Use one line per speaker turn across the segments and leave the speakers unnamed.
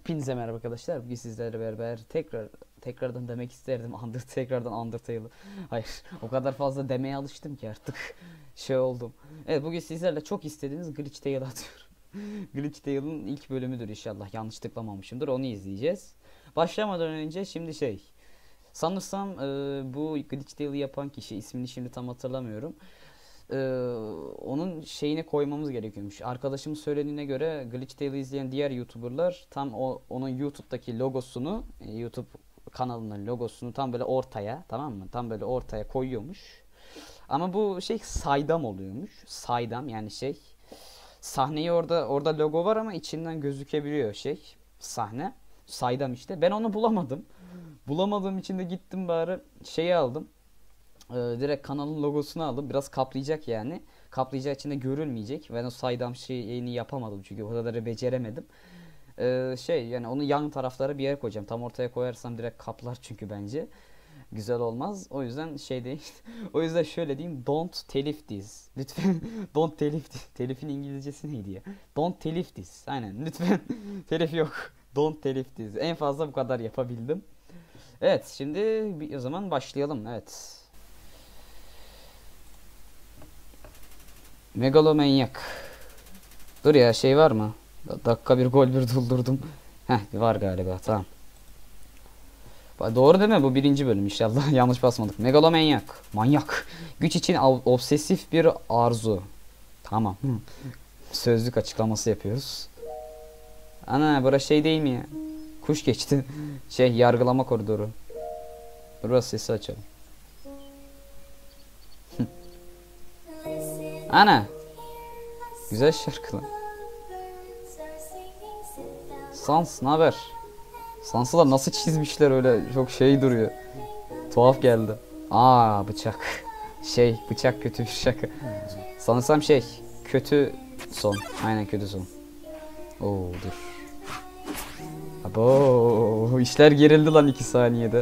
Hepinize merhaba arkadaşlar. Bugün sizlerle beraber tekrardan demek isterdim. Tekrardan Undertale'ı. Hayır, o kadar fazla demeye alıştım ki artık şey oldum. Evet, bugün sizlerle çok istediğiniz Glitch Tale atıyorum. Glitch Tale'ın ilk bölümüdür inşallah. Yanlış tıklamamışımdır. Onu izleyeceğiz. Başlamadan önce şimdi sanırsam bu Glitch Tale'ı yapan kişi, ismini şimdi tam hatırlamıyorum. Ee, Onun şeyine koymamız gerekiyormuş. Arkadaşımın söylediğine göre Glitch Tale'ı izleyen diğer YouTuber'lar tam onun YouTube'daki logosunu, YouTube kanalının logosunu tam böyle ortaya, tamam mı? Tam böyle ortaya koyuyormuş. Ama bu şey saydam oluyormuş. Saydam yani sahneyi orada logo var ama içinden gözükebiliyor sahne. Saydam işte. Ben onu bulamadım. Bulamadığım için de gittim bari şeyi aldım. Direkt kanalın logosunu aldım. Biraz kaplayacak yani. Kaplayacağı için de görülmeyecek. Ben o saydam şeyini yapamadım çünkü o kadarı beceremedim. Yani onu yan taraflara bir yere koyacağım. Tam ortaya koyarsam direkt kaplar çünkü bence. Güzel olmaz. O yüzden şey değil. O yüzden şöyle diyeyim. Don't telif this. Lütfen don't telif this. Telifin İngilizcesi neydi ya? Don't telif this. Aynen. Lütfen telif yok. Don't telif this. En fazla bu kadar yapabildim. Evet, şimdi o zaman başlayalım. Evet. Megalomanyak. Dur ya, şey var mı? Dakika bir gol bir doldurdum. Heh, var galiba, tamam. Doğru değil mi? Bu birinci bölüm inşallah. Yanlış basmadık. Megalomanyak. Manyak. Güç için obsesif bir arzu. Tamam. Sözlük açıklaması yapıyoruz. Ana, burası şey değil mi ya? Kuş geçti. Yargılama koridoru. Burası sesi açalım. Ana. Güzel şarkı. Sans, ne haber? Sansılar nasıl çizmişler öyle, çok şey duruyor. Tuhaf geldi. Aa, bıçak. Bıçak kötü bir şaka. Sanırsam kötü son. Aynen, kötü son. Oo, dur. Abo, işler gerildi lan 2 saniyede.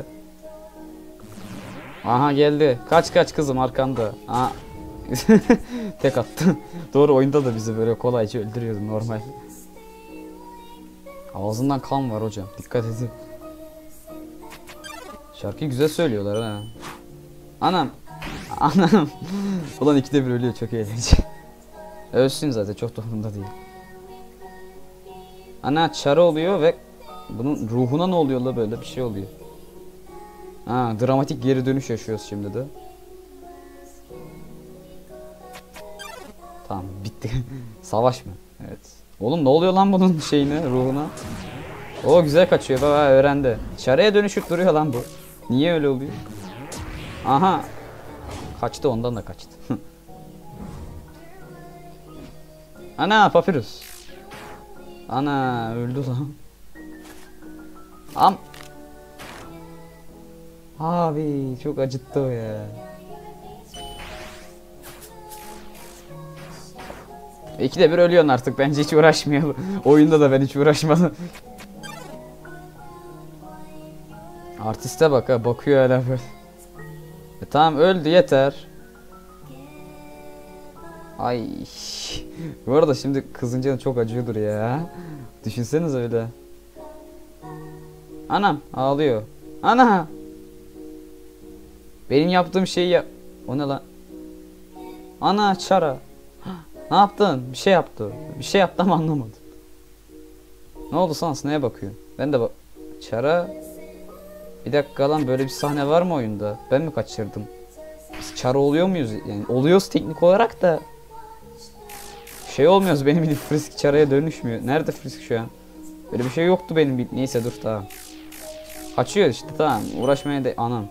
Aha, geldi. Kaç kızım, arkanda. Aa. Tek attı. Doğru, oyunda da bizi böyle kolayca öldürüyordu normal. Ağzından kan var hocam, dikkat edin. Şarkıyı güzel söylüyorlar ha. Anam. Ulan 2'de 1 ölüyor, çok eğlenceli. Ölsün zaten, çok da umurumda değil. Ana, çarı oluyor ve bunun ruhuna ne oluyor la, böyle bir şey oluyor. Ha, dramatik geri dönüş yaşıyoruz şimdi de. Tamam, bitti. Savaş mı? Evet. Oğlum, ne oluyor lan bunun ruhuna? O güzel kaçıyor baba, öğrendi. Çaraya dönüşüp duruyor lan bu. Niye öyle oluyor? Aha. Kaçtı, ondan da kaçtı. Ana, Papyrus. Ana, öldü lan. Abi çok acıttı o ya. İkide bir ölüyorsun artık, bence hiç uğraşmayalım. Oyunda da ben hiç uğraşmadım. Artiste bak ha, bakıyor hala böyle. Tamam, öldü, yeter. Ay. Bu arada şimdi kızınca çok acıyordur ya. Düşünseniz öyle. Anam ağlıyor. Ana. Benim yaptığım şeyi yap. O ne lan? Ana, çara. Ne yaptın? Bir şey yaptı. Bir şey yaptı ama anlamadım. Ne oldu Sans? Neye bakıyorsun? Ben de bak. Çara. Bir dakika lan, böyle bir sahne var mı oyunda? Ben mi kaçırdım? Biz çara oluyor muyuz? Yani oluyoruz teknik olarak da. Olmuyoruz, benim bildiğim Frisk çaraya dönüşmüyor. Nerede Frisk şu an? Böyle bir şey yoktu benim bildiğim. Neyse, dur, tamam. Kaçıyor işte, tamam. Uğraşmaya da anam.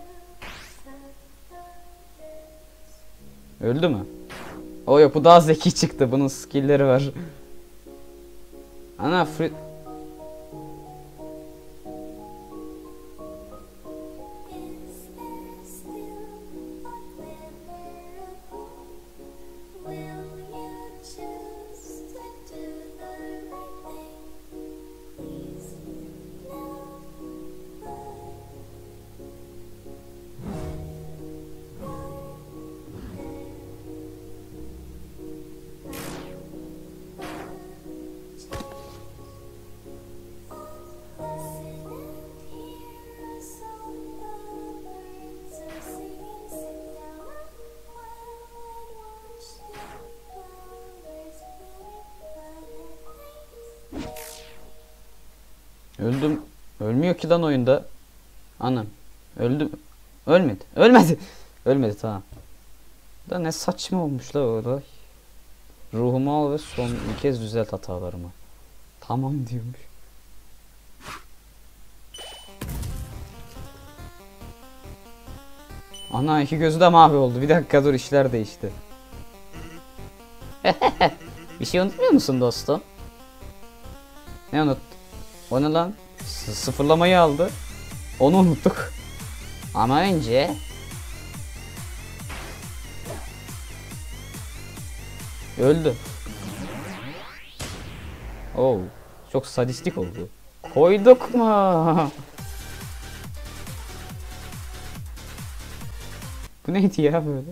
Öldü mü? O yok, bu daha zeki çıktı. Bunun skill'leri var. Ana, Öldüm. Ölmüyor ki lan oyunda. Anam. Öldüm. Ölmedi. Ölmedi. Ölmedi tamam. Da ne saçma olmuş la o olay. Ruhumu al ve son bir kez düzelt hatalarımı. Tamam diyormuş. Ana iki gözü de mavi oldu. Bir dakika dur işler değişti. Bir şey unutmuyor musun dostum? Ne unut? O ne lan? Sıfırlamayı aldı. Onu unuttuk. Ama önce öldü. Oo, çok sadistik oldu. Koyduk mu? Bu neydi ya böyle?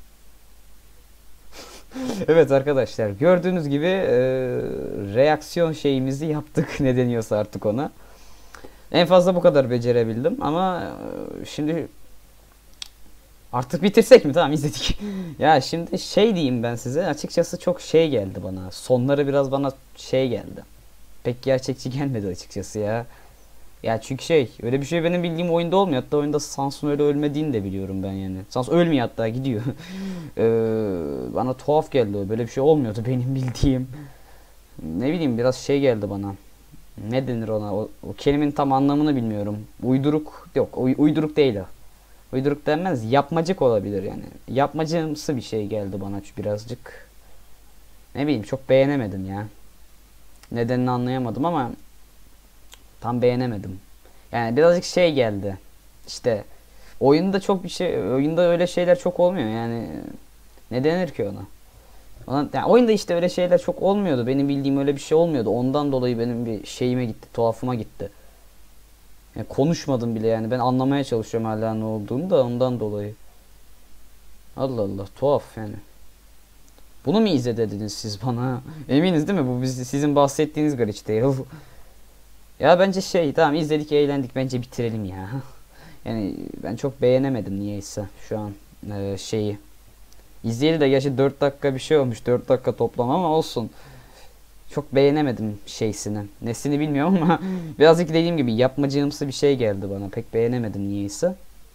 Evet arkadaşlar gördüğünüz gibi reaksiyon şeyimizi yaptık ne deniyorsa artık ona. En fazla bu kadar becerebildim ama şimdi artık bitirsek mi? Tamam izledik. Ya şimdi şey diyeyim ben size açıkçası çok şey geldi bana. Sonları biraz bana şey geldi. Pek gerçekçi gelmedi açıkçası ya. Ya çünkü şey öyle bir şey benim bildiğim oyunda olmuyor. Hatta oyunda Sans'ın öyle ölmediğini de biliyorum ben yani. Sans ölmüyor hatta gidiyor. Bana tuhaf geldi o. Böyle bir şey olmuyordu benim bildiğim. Ne bileyim biraz şey geldi bana. Ne denir ona? O kelimenin tam anlamını bilmiyorum. Uyduruk yok. Uyduruk değil o. Uyduruk denmez. Yapmacık olabilir yani. Yapmacımsı bir şey geldi bana birazcık. Ne bileyim çok beğenemedim ya. Nedenini anlayamadım ama tam beğenemedim. Yani birazcık şey geldi. İşte oyunda çok bir şey, oyunda öyle şeyler çok olmuyor yani. Ne denir ki ona? Yani oyunda işte öyle şeyler çok olmuyordu. Benim bildiğim öyle bir şey olmuyordu. Ondan dolayı benim bir şeyime gitti, tuhafıma gitti. Yani konuşmadım bile yani. Ben anlamaya çalışıyorum hala ne olduğunu da ondan dolayı. Allah Allah, tuhaf yani. Bunu mu izlediniz siz bana? Eminiz değil mi? Bu sizin bahsettiğiniz Glitch Tale. Ya bence şey tamam izledik eğlendik bence bitirelim ya. Yani ben çok beğenemedim niyeyse şu an şeyi. İzleyeli de gerçi 4 dakika bir şey olmuş 4 dakika toplam ama olsun. Çok beğenemedim şeysini. Nesini bilmiyorum ama birazcık dediğim gibi yapmacığımsı bir şey geldi bana. Pek beğenemedim niyeyse.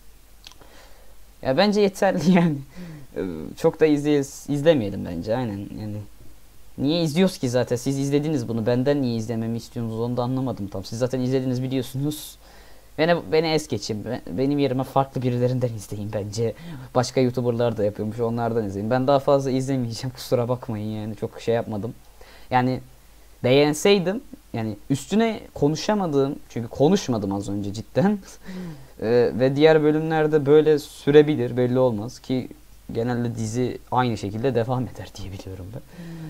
Ya bence yeterli yani. Çok da izlemeyelim bence aynen yani. Niye izliyoruz ki zaten? Siz izlediniz bunu. Benden niye izlememi istiyorsunuz onu da anlamadım tam. Siz zaten izlediniz biliyorsunuz. Beni es geçin. Benim yerime farklı birilerinden izleyin bence. Başka YouTuber'lar da yapıyormuş. Onlardan izleyin. Ben daha fazla izlemeyeceğim. Kusura bakmayın yani. Çok şey yapmadım. Yani beğenseydim yani üstüne konuşamadığım çünkü konuşmadım az önce cidden. Ve diğer bölümlerde böyle sürebilir. Belli olmaz ki genelde dizi aynı şekilde devam eder diye biliyorum ben.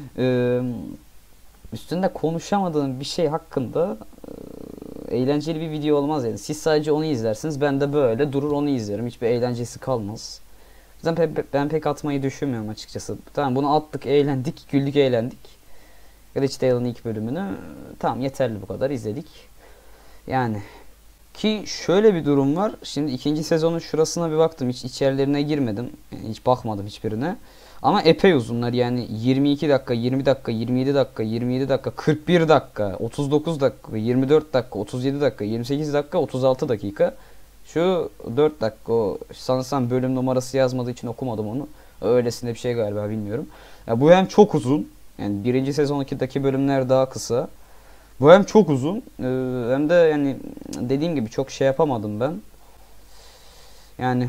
Üstünde konuşamadığım bir şey hakkında eğlenceli bir video olmaz yani. Siz sadece onu izlersiniz. Ben de böyle durur onu izlerim. Hiçbir eğlencesi kalmaz. Ben pek atmayı düşünmüyorum açıkçası. Tamam bunu attık, eğlendik, güldük, eğlendik. Glitch Tale'ın ilk bölümünü tamam yeterli bu kadar izledik. Yani ki şöyle bir durum var. Şimdi ikinci sezonun şurasına bir baktım. Hiç içerilerine girmedim. Yani hiç bakmadım hiçbirine. Ama epey uzunlar yani 22 dakika, 20 dakika, 27 dakika, 27 dakika, 41 dakika, 39 dakika, 24 dakika, 37 dakika, 28 dakika, 36 dakika. Şu 4 dakika o sanırsam bölüm numarası yazmadığı için okumadım onu. Öylesine bir şey galiba bilmiyorum. Ya bu hem çok uzun. Yani birinci sezondaki bölümler daha kısa. Bu hem çok uzun hem de yani dediğim gibi çok şey yapamadım ben. Yani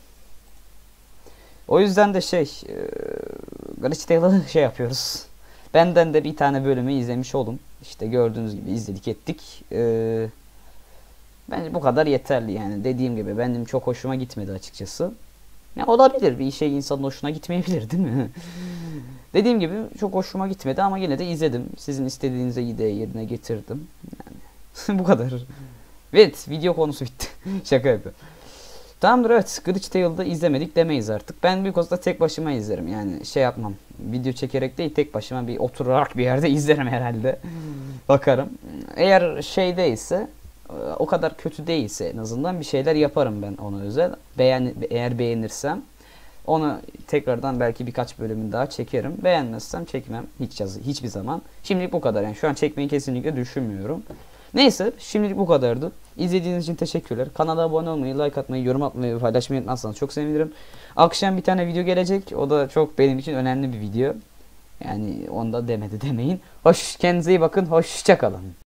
o yüzden de Glitch Tale'ı şey yapıyoruz. Benden de bir tane bölümü izlemiş olun. İşte gördüğünüz gibi izledik ettik. Bence bu kadar yeterli yani. Dediğim gibi benim çok hoşuma gitmedi açıkçası. Ya olabilir bir şey insanın hoşuna gitmeyebilir değil mi? Dediğim gibi çok hoşuma gitmedi ama yine de izledim. Sizin istediğinizi de yerine getirdim. Yani bu kadar. Evet video konusu bitti. Şaka yapıyorum. Tamamdır evet Glitch Tale'da izlemedik demeyiz artık. Ben büyük olsa tek başıma izlerim yani şey yapmam. Video çekerek değil tek başıma bir oturarak bir yerde izlerim herhalde. Bakarım. Eğer şey değilse o kadar kötü değilse en azından bir şeyler yaparım ben ona özel. Eğer beğenirsem onu tekrardan belki birkaç bölümün daha çekerim. Beğenmezsem çekmem hiçbir zaman. Şimdilik bu kadar yani şu an çekmeyi kesinlikle düşünmüyorum. Neyse şimdilik bu kadardı. İzlediğiniz için teşekkürler. Kanala abone olmayı, like atmayı, yorum atmayı ve paylaşmayı unutmazsanız çok sevinirim. Akşam bir tane video gelecek. O da çok benim için önemli bir video. Yani onda demedi demeyin. Kendinize iyi bakın. Hoşça kalın.